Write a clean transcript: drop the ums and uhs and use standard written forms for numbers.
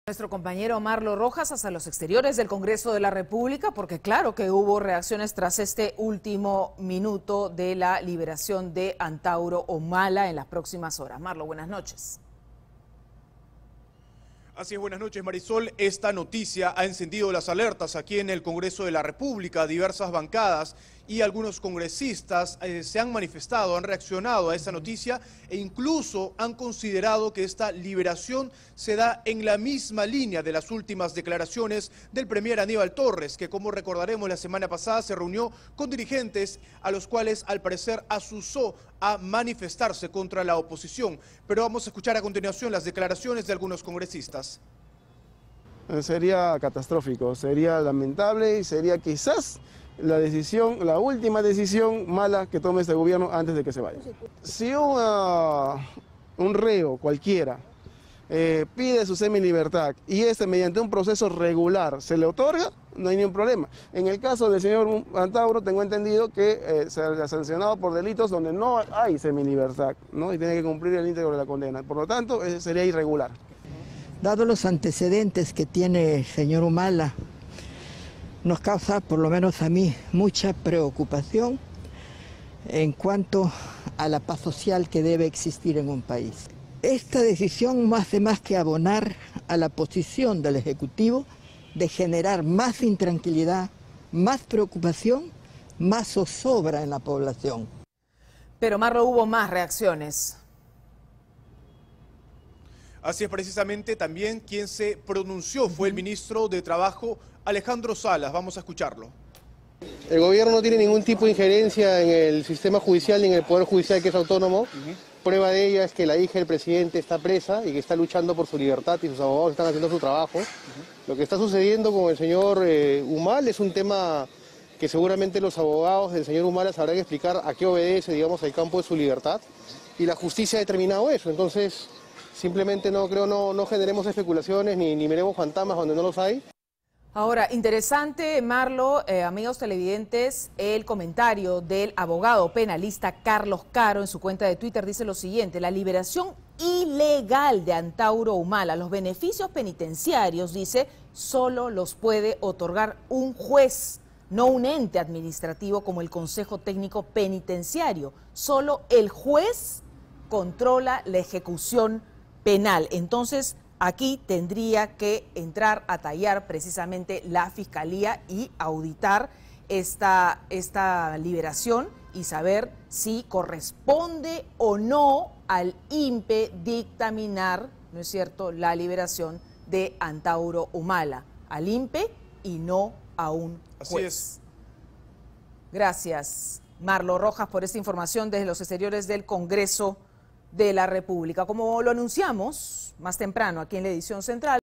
Nuestro compañero Marlo Rojas hasta los exteriores del Congreso de la República, porque claro que hubo reacciones tras este último minuto de la liberación de Antauro Humala en las próximas horas. Marlo, buenas noches. Así es, buenas noches, Marisol. Esta noticia ha encendido las alertas aquí en el Congreso de la República. Diversas bancadas y algunos congresistas se han manifestado, han reaccionado a esta noticia e incluso han considerado que esta liberación se da en la misma línea de las últimas declaraciones del premier Aníbal Torres, que como recordaremos la semana pasada se reunió con dirigentes a los cuales al parecer asusó a manifestarse contra la oposición. Pero vamos a escuchar a continuación las declaraciones de algunos congresistas. Sería catastrófico, sería lamentable y sería quizás la última decisión mala que tome este gobierno antes de que se vaya. Si un reo cualquiera pide su semilibertad y mediante un proceso regular se le otorga, no hay ningún problema. En el caso del señor Antauro, tengo entendido que se ha sancionado por delitos donde no hay semilibertad, ¿no? Y tiene que cumplir el íntegro de la condena. Por lo tanto, sería irregular. Dado los antecedentes que tiene el señor Humala, nos causa, por lo menos a mí, mucha preocupación en cuanto a la paz social que debe existir en un país. Esta decisión no hace más que abonar a la posición del Ejecutivo de generar más intranquilidad, más preocupación, más zozobra en la población. Pero Marlo, hubo más reacciones. Así es, precisamente también quien se pronunció fue el ministro de Trabajo, Alejandro Salas. Vamos a escucharlo. El gobierno no tiene ningún tipo de injerencia en el sistema judicial ni en el Poder Judicial, que es autónomo. Prueba de ella es que la hija del presidente está presa y que está luchando por su libertad y sus abogados están haciendo su trabajo. Lo que está sucediendo con el señor Humala es un tema que seguramente los abogados del señor Humala sabrán explicar a qué obedece, digamos, al campo de su libertad. Y la justicia ha determinado eso. Entonces, simplemente no generemos especulaciones ni miremos fantasmas donde no los hay. Ahora, interesante, Marlo, amigos televidentes, el comentario del abogado penalista Carlos Caro en su cuenta de Twitter dice lo siguiente: la liberación ilegal de Antauro Humala, los beneficios penitenciarios, dice, solo los puede otorgar un juez, no un ente administrativo como el Consejo Técnico Penitenciario. Solo el juez controla la ejecución penal. Entonces, aquí tendría que entrar a tallar precisamente la Fiscalía y auditar esta liberación y saber si corresponde o no al INPE dictaminar, ¿no es cierto?, la liberación de Antauro Humala. Al INPE y no a un juez. Así es. Gracias, Marlo Rojas, por esta información desde los exteriores del Congreso de la República. Como lo anunciamos más temprano aquí en la edición central.